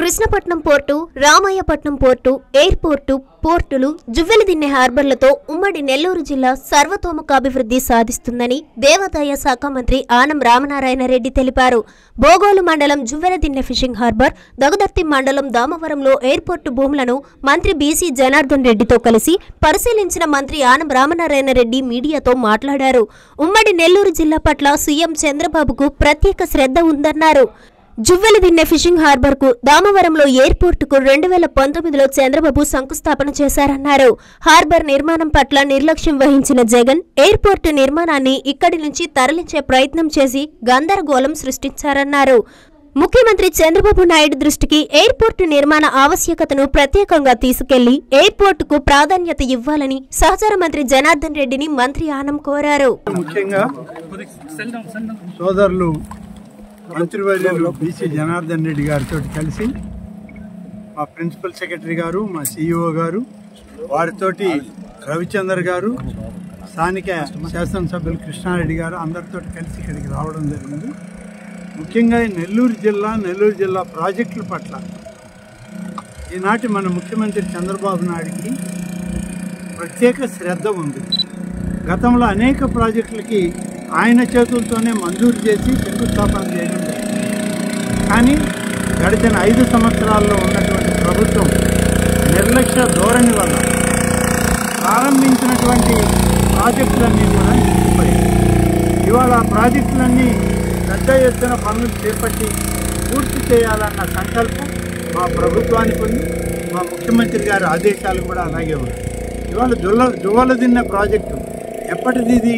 Krishnapatnam port, Ramayapatnam port, airport, పోర్టులు, జువ్వెలదిన్నె హార్బర్లతో ఉమ్మడి నెల్లూరు జిల్లా సర్వతోముఖాభివృద్ధి సాధిస్తుందని దేవాదాయ శాఖ మంత్రి ఆనం రామనారాయణ రెడ్డి తెలిపారు. బోగోలు మండలం జువ్వెలదిన్నె ఫిషింగ్ హార్బర్, దగదర్తి మండలం దామవరంలో ఎయిర్పోర్టు భూములను మంత్రి బీసీ జనార్దన్ రెడ్డితో కలిసి పరిశీలించిన మంత్రి ఆనం రామనారాయణ రెడ్డి మీడియాతో మాట్లాడారు. ఉమ్మడి నెల్లూరు జిల్లా పట్ల సీఎం చంద్రబాబుకు ప్రత్యేక శ్రద్ధ ఉందన్నారు. జువ్వెలదిన్నె ఫిషింగ్ హార్బర్ కు, దామవరంలో ఎయిర్పోర్టుకు 2019లో చంద్రబాబు శంకుస్థాపన చేశారన్నారు. హార్బర్ నిర్మాణం పట్ల నిర్లక్ష్యం వహించిన జగన్ ఎయిర్పోర్టు నిర్మాణాన్ని ఇక్కడి నుంచి తరలించే ప్రయత్నం చేసి గందరగోళం సృష్టించారన్నారు. ముఖ్యమంత్రి చంద్రబాబు నాయుడు దృష్టికి ఎయిర్పోర్టు నిర్మాణ ఆవశ్యకతను ప్రత్యేకంగా తీసుకెళ్లి ఎయిర్పోర్టుకు ప్రాధాన్యత ఇవ్వాలని సహచార మంత్రి జనార్దన్ రెడ్డిని మంత్రి ఆనం కోరారు. ముఖ్యంగా సోదరులు మంత్రివర్యులు బీసీ జనార్దన్ రెడ్డి గారితో కలిసి మా ప్రిన్సిపల్ సెక్రటరీ గారు, మా సిఇఓ గారు, వారితోటి రవిచందర్ గారు, స్థానిక శాసనసభ్యులు కృష్ణారెడ్డి గారు అందరితో కలిసి ఇక్కడికి రావడం జరిగింది. ముఖ్యంగా నెల్లూరు జిల్లా ప్రాజెక్టుల పట్ల ఈనాటి మన ముఖ్యమంత్రి చంద్రబాబు నాయుడికి ప్రత్యేక శ్రద్ధ ఉంది. గతంలో అనేక ప్రాజెక్టులకి ఆయన చేతులతోనే మంజూరు చేసి శంకుస్థాపన చేయడం జరిగింది. కానీ గడిచిన 5 సంవత్సరాల్లో ఉన్నటువంటి ప్రభుత్వం నిర్లక్ష్య ధోరణి వల్ల ప్రారంభించినటువంటి ప్రాజెక్టులన్నీ కూడా నిలిచిపోయాయి. ఇవాళ ఆ ప్రాజెక్టులన్నీ పెద్ద ఎత్తున పనులు చేపట్టి పూర్తి చేయాలన్న సంకల్పం మా ప్రభుత్వానికి ఉంది. మా ముఖ్యమంత్రి గారి ఆదేశాలు కూడా అలాగే ఉన్నాయి. ఇవాళ జువ్వెలదిన్నె ప్రాజెక్టు ఎప్పటిది? ఇది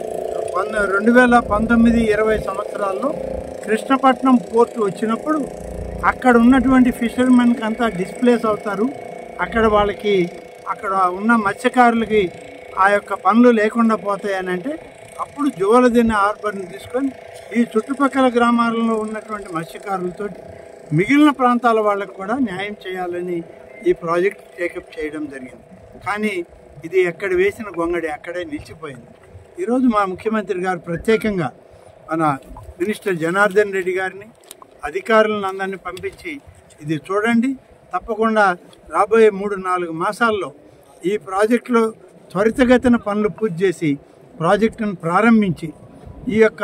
2019-20 సంవత్సరాల్లో కృష్ణపట్నం పోర్టు వచ్చినప్పుడు అక్కడ ఉన్నటువంటి ఫిషర్మెన్కి అంతా డిస్ప్లేస్ అవుతారు. అక్కడ ఉన్న మత్స్యకారులకి ఆ యొక్క పనులు లేకుండా పోతాయని అంటే అప్పుడు జువ్వెలదిన్నె హార్బర్ని తీసుకొని ఈ చుట్టుపక్కల గ్రామాలలో ఉన్నటువంటి మత్స్యకారులతో మిగిలిన ప్రాంతాల వాళ్ళకు కూడా న్యాయం చేయాలని ఈ ప్రాజెక్ట్ టేకప్ చేయడం జరిగింది. కానీ ఇది ఎక్కడ వేసిన గొంగడి అక్కడే నిలిచిపోయింది. ఈరోజు మా ముఖ్యమంత్రి గారు ప్రత్యేకంగా మన మినిస్టర్ జనార్దన్ రెడ్డి గారిని, అధికారులను అందరినీ పంపించి ఇది చూడండి, తప్పకుండా రాబోయే 3-4 మాసాల్లో ఈ ప్రాజెక్టులో త్వరితగతిన పనులు పూర్తి చేసి ప్రాజెక్టును ప్రారంభించి ఈ యొక్క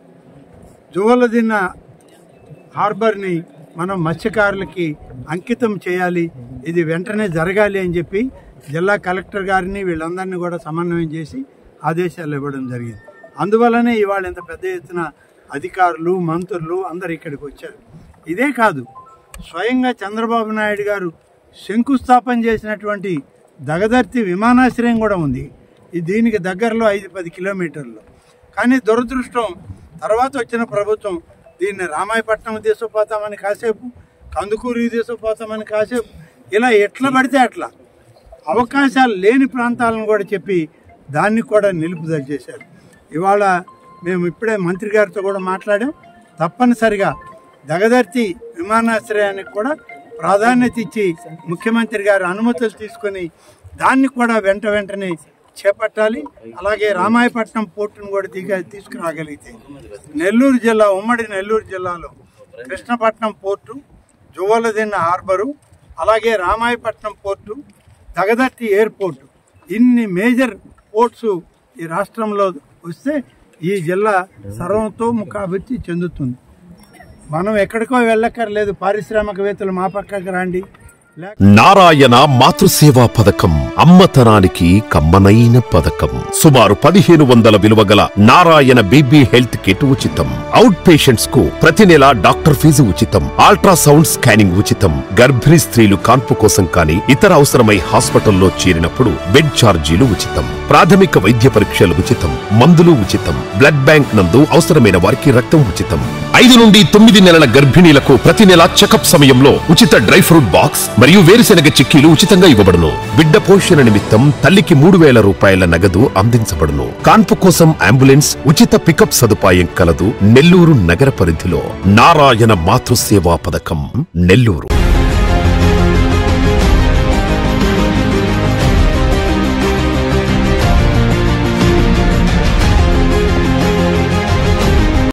జువ్వెలదిన్నె హార్బర్ని మనం మత్స్యకారులకి అంకితం చేయాలి. ఇది వెంటనే జరగాలి అని చెప్పి జిల్లా కలెక్టర్ గారిని వీళ్ళందరినీ కూడా సమన్వయం చేసి ఆదేశాలు ఇవ్వడం జరిగింది. అందువల్లనే ఇవాళ ఇంత పెద్ద ఎత్తున అధికారులు, మంత్రులు అందరు ఇక్కడికి వచ్చారు. ఇదే కాదు, స్వయంగా చంద్రబాబు నాయుడు గారు శంకుస్థాపన చేసినటువంటి దగదర్తి విమానాశ్రయం కూడా ఉంది. దీనికి దగ్గరలో 5-10 కిలోమీటర్లు. కానీ దురదృష్టం తర్వాత వచ్చిన ప్రభుత్వం దీన్ని రామాయపట్నం తీసుకుపోతామని కాసేపు, కందుకూరు తీసుకుపోతామని కాసేపు, ఇలా ఎట్లా పడితే అట్లా అవకాశాలు లేని ప్రాంతాలను కూడా చెప్పి దాన్ని కూడా నిలుపుదల చేశారు. ఇవాళ మేము ఇప్పుడే మంత్రి గారితో కూడా మాట్లాడాం. తప్పనిసరిగా దగదర్తి విమానాశ్రయానికి కూడా ప్రాధాన్యత ఇచ్చి ముఖ్యమంత్రి గారి అనుమతులు తీసుకొని దాన్ని కూడా వెంటనే చేపట్టాలి. అలాగే రామాయపట్నం పోర్టును కూడా తీసుకురాగలిగితే ఉమ్మడి నెల్లూరు జిల్లాలో కృష్ణపట్నం పోర్టు, జువ్వెలదిన్నె హార్బరు, అలాగే రామాయపట్నం పోర్టు, దగదర్తి ఎయిర్పోర్టు, ఇన్ని మేజర్ పోర్ట్స్ ఈ రాష్ట్రంలో వస్తే ఈ జిల్లా సర్వతోముఖాభివృద్ధి చెందుతుంది. మనం ఎక్కడికో వెళ్ళక్కర్లేదు. పారిశ్రామికవేత్తలు మా పక్కకి రండి. నారాయణ మాతృసేవా పథకం అమ్మతనానికి కమ్మనైన పథకం. సుమారు 1500 విలువ గల నారాయణ బేబీ హెల్త్ కిట్ ఉచితం. అవుట్ పేషెంట్స్ కు ప్రతి నెల డాక్టర్ ఫీజు ఉచితం. అల్ట్రాసౌండ్ స్కానింగ్ ఉచితం. గర్భిణీ స్త్రీలు కాన్పు కోసం కానీ ఇతర అవసరమై హాస్పిటల్లో చేరినప్పుడు బెడ్ ఛార్జీలు ఉచితం. ప్రాథమిక వైద్య పరీక్షలు ఉచితం. మందులు ఉచితం. బ్లడ్ బ్యాంక్ నందు అవసరమైన వారికి రక్తం ఉచితం. 5 నుండి 9 నెలల గర్భిణీలకు ప్రతి నెల చెకప్ సమయంలో ఉచిత డ్రై ఫ్రూట్ బాక్స్ మరియు వేరుశెనగ చిక్కీలు ఉచితంగా ఇవ్వబడును. బిడ్డ పోషణ నిమిత్తం తల్లికి 3000 రూపాయల నగదు అందించబడును. కాన్పు కోసం అంబులెన్స్ ఉచిత పికప్ సదుపాయం కలదు. నెల్లూరు నగర పరిధిలో నారాయణ మాతృసేవా పథకం, నెల్లూరు.